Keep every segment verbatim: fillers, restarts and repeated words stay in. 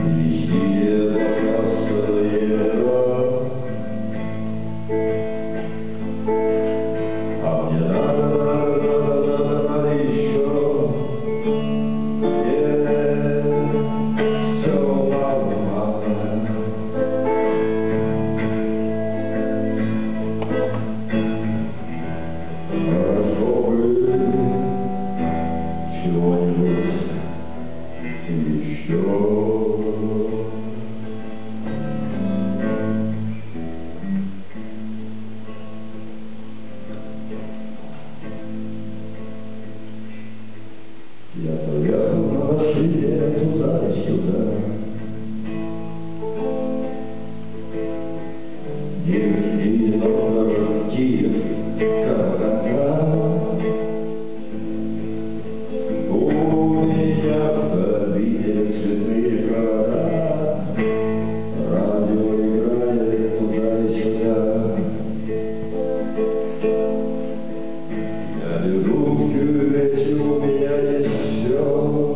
Я поехал на машине туда и сюда. Нижний Новгород, Киев, Караганда. У меня в виде цветные города. Радио играет туда и сюда. Я лежу в кювете, у меня есть все.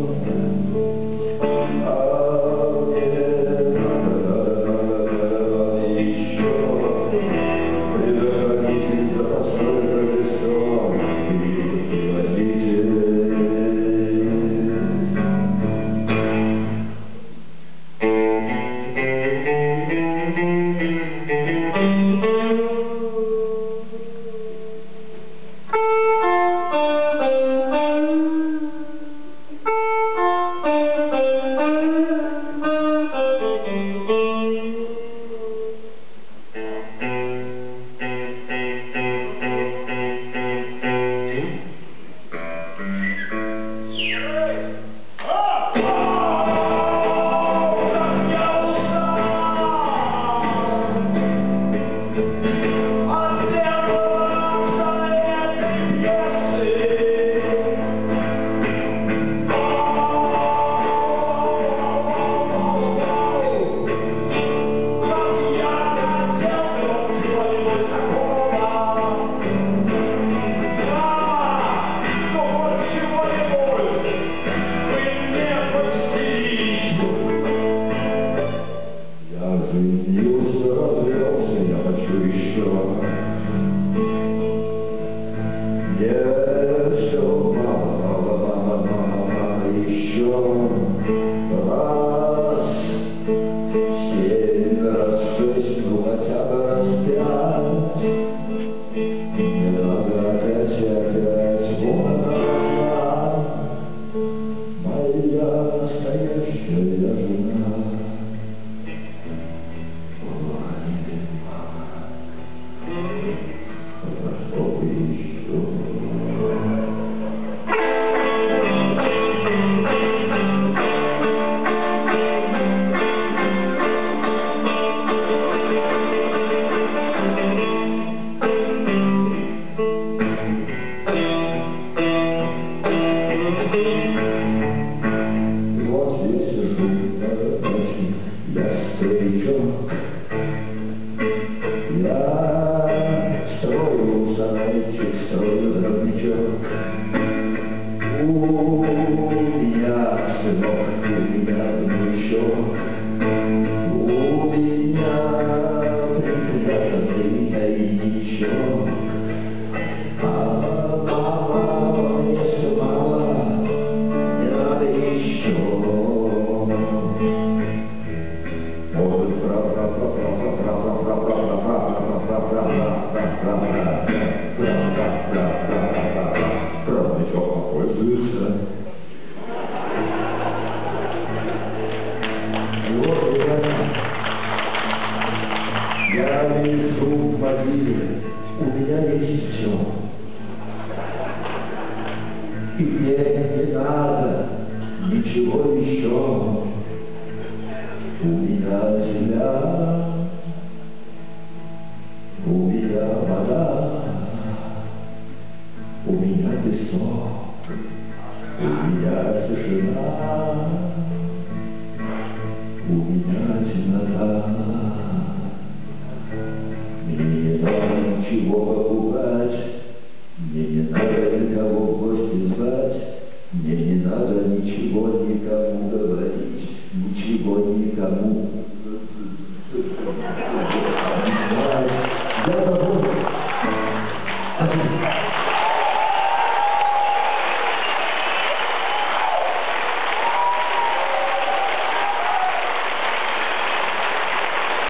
А мне надо еще. Предохранитель запасной колесо и предводитель. Я лежу в могиле, у меня есть все. И мне не надо ничего еще. У меня земля, у меня вода, у меня песок, у меня тишина, у меня темнота. Не надо ничего попугать.